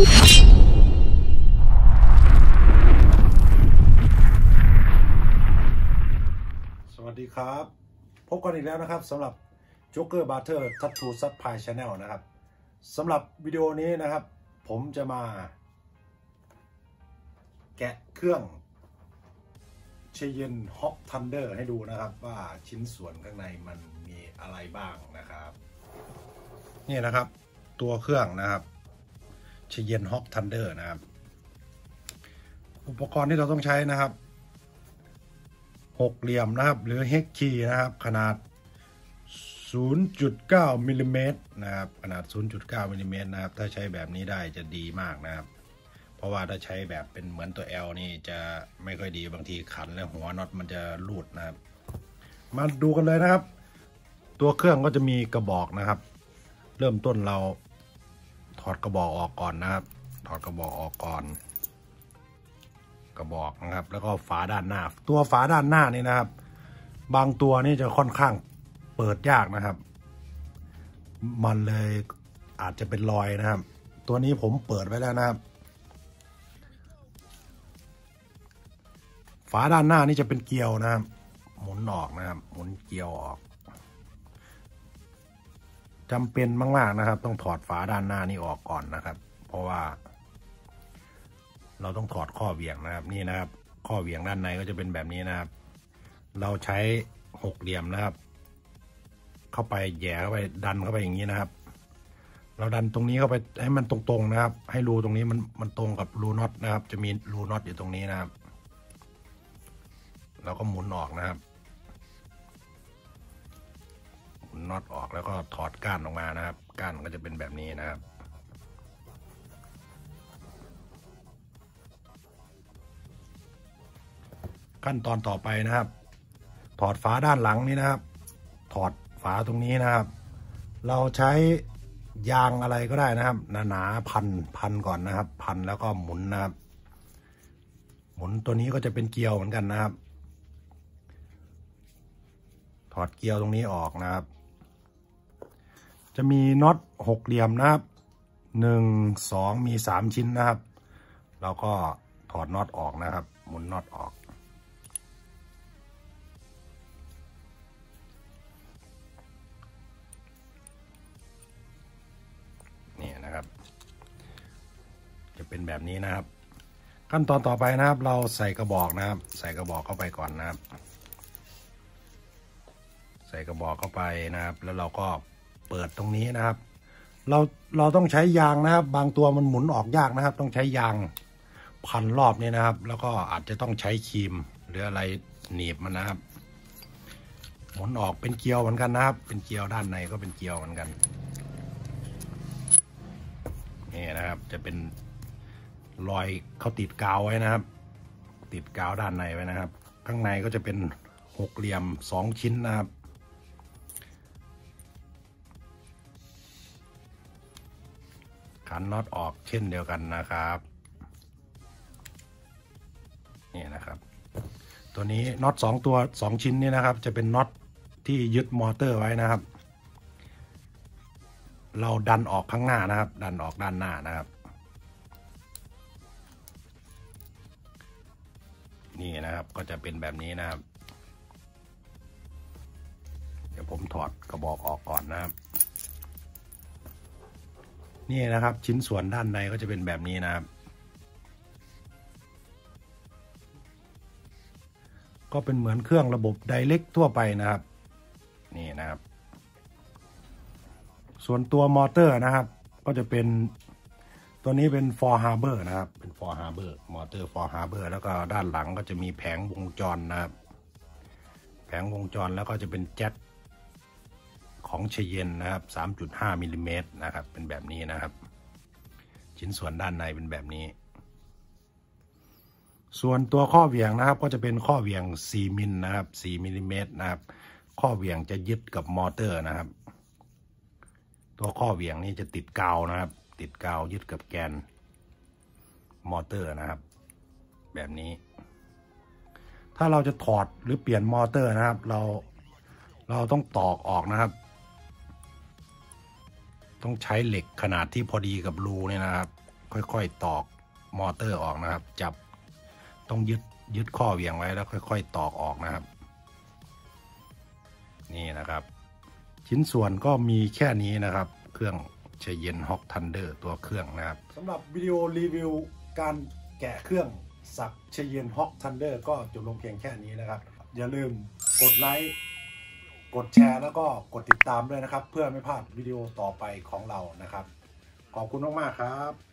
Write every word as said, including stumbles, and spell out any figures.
สวัสดีครับพบกันอีกแล้วนะครับสำหรับ Joker Butter Tattoo Supply Channel นะครับสำหรับวิดีโอนี้นะครับผมจะมาแกะเครื่องเชเยนฮอปทันเดอร์ให้ดูนะครับว่าชิ้นส่วนข้างในมันมีอะไรบ้างนะครับนี่นะครับตัวเครื่องนะครับเชเยนฮอปทันเดอร์นะครับอุปกรณ์ที่เราต้องใช้นะครับหกเหลี่ยมนะครับหรือเฮกคีนะครับขนาด ศูนย์จุดเก้า มิลลิเมตรนะครับขนาด ศูนย์จุดเก้า มิลลิเมตรนะครับถ้าใช้แบบนี้ได้จะดีมากนะครับเพราะว่าถ้าใช้แบบเป็นเหมือนตัว L นี่จะไม่ค่อยดีบางทีขันแล้วหัวน็อตมันจะรูดนะครับมาดูกันเลยนะครับตัวเครื่องก็จะมีกระบอกนะครับเริ่มต้นเราถอดกระบอกออกก่อนนะครับถอดกระบอกออกก่อนกระบอกนะครับแล้วก็ฝาด้านหน้าตัวฝาด้านหน้านี่นะครับบางตัวนี่จะค่อนข้างเปิดยากนะครับมันเลยอาจจะเป็นรอยนะครับตัวนี้ผมเปิดไว้แล้วนะครับฝาด้านหน้านี่จะเป็นเกลียวนะครับหมุนออกนะครับหมุนเกลียวออกจำเป็นมากๆนะครับต้องถอดฝาด้านหน้านี่ออกก่อนนะครับเพราะว่าเราต้องถอดข้อเหวี่ยงนะครับนี่นะครับข้อเหวี่ยงด้านในก็จะเป็นแบบนี้นะครับเราใช้หกเหลี่ยมนะครับเข้าไปแย่เข้าไปดันเข้าไปอย่างนี้นะครับเราดันตรงนี้เข้าไปให้มันตรงๆนะครับให้รูตรงนี้มันมันตรงกับรูน็อตนะครับจะมีรูน็อตอยู่ตรงนี้นะครับเราก็หมุนออกนะครับหมุนน็อตออกแล้วก็ถอดก้านออกมานะครับก้านก็จะเป็นแบบนี้นะครับขั้นตอนต่อไปนะครับถอดฝาด้านหลังนี้นะครับถอดฝาตรงนี้นะครับเราใช้ยางอะไรก็ได้นะครับหนาๆพันพันก่อนนะครับพันแล้วก็หมุนนะครับหมุนตัวนี้ก็จะเป็นเกลียวเหมือนกันนะครับถอดเกลียวตรงนี้ออกนะครับจะมีน็อตหกเหลี่ยมนะครับหนึ่งสองมีสามชิ้นนะครับเราก็ถอดน็อตออกนะครับหมุนน็อตออกนี่นะครับจะเป็นแบบนี้นะครับขั้นตอนต่อไปนะครับเราใส่กระบอกนะครับใส่กระบอกเข้าไปก่อนนะครับใส่กระบอกเข้าไปนะครับแล้วเราก็เปิดตรงนี้นะครับเราเราต้องใช้ยางนะครับบางตัวมันหมุนออกยากนะครับต้องใช้ยางพันรอบนี้นะครับแล้วก็อาจจะต้องใช้ครีมหรืออะไรหนีบมันนะครับหมุนออกเป็นเกลียวเหมือนกันนะครับเป็นเกลียวด้านในก็เป็นเกลียวเหมือนกันนี่นะครับจะเป็นรอยเขาติดกาวไว้นะครับติดกาวด้านในไว้นะครับข้างในก็จะเป็นหกเหลี่ยมสองชิ้นนะครับขันน็อตออกเช่นเดียวกันนะครับนี่นะครับตัวนี้น็อตสองตัวสองชิ้นนี้นะครับจะเป็นน็อตที่ยึดมอเตอร์ไว้นะครับเราดันออกข้างหน้านะครับดันออกด้านหน้านะครับนี่นะครับก็จะเป็นแบบนี้นะครับเดี๋ยวผมถอดกระบอกออกก่อนนะครับนี่นะครับชิ้นส่วนด้านในก็จะเป็นแบบนี้นะครับก็เป็นเหมือนเครื่องระบบไดเรกทั่วไปนะครับนี่นะครับส่วนตัวมอเตอร์นะครับก็จะเป็นตัวนี้เป็น for harbor นะครับเป็น for harbor มอเตอร์ for harbor แล้วก็ด้านหลังก็จะมีแผงวงจรนะครับแผงวงจรแล้วก็จะเป็นแจ็คของเชเยนนะครับ สามจุดห้า มิลลิเมตรนะครับเป็นแบบนี้นะครับชิ้นส่วนด้านในเป็นแบบนี้ส่วนตัวข้อเหวี่ยงนะครับก็จะเป็นข้อเหวี่ยงสี่มิลนะครับสี่มิลลิเมตรนะครับข้อเหวี่ยงจะยึดกับมอเตอร์นะครับตัวข้อเหวี่ยงนี้จะติดกาวนะครับติดกาวยึดกับแกนมอเตอร์นะครับแบบนี้ถ้าเราจะถอดหรือเปลี่ยนมอเตอร์นะครับเราเราต้องตอกออกนะครับ ต้องใช้เหล็กขนาดที่พอดีกับรูเนี่ยนะครับค่อยๆตอกมอเตอร์ออกนะครับ จับต้องยึดยึดข้อเหวี่ยงไว้แล้วค่อยๆตอกออกนะครับนี่นะครับ ชิ้นส่วนก็มีแค่นี้นะครับเครื่องเชเยน Hawk Thunder ตัวเครื่องนะครับสำหรับวิดีโอรีวิวการแกะเครื่องสักเชเยน Hawk Thunder ก็จบลงเพียงแค่นี้นะครับอย่าลืมกดไลค์กดแชร์แล้วก็กดติดตามด้วยนะครับเพื่อไม่พลาดวิดีโอต่อไปของเรานะครับขอบคุณมากๆครับ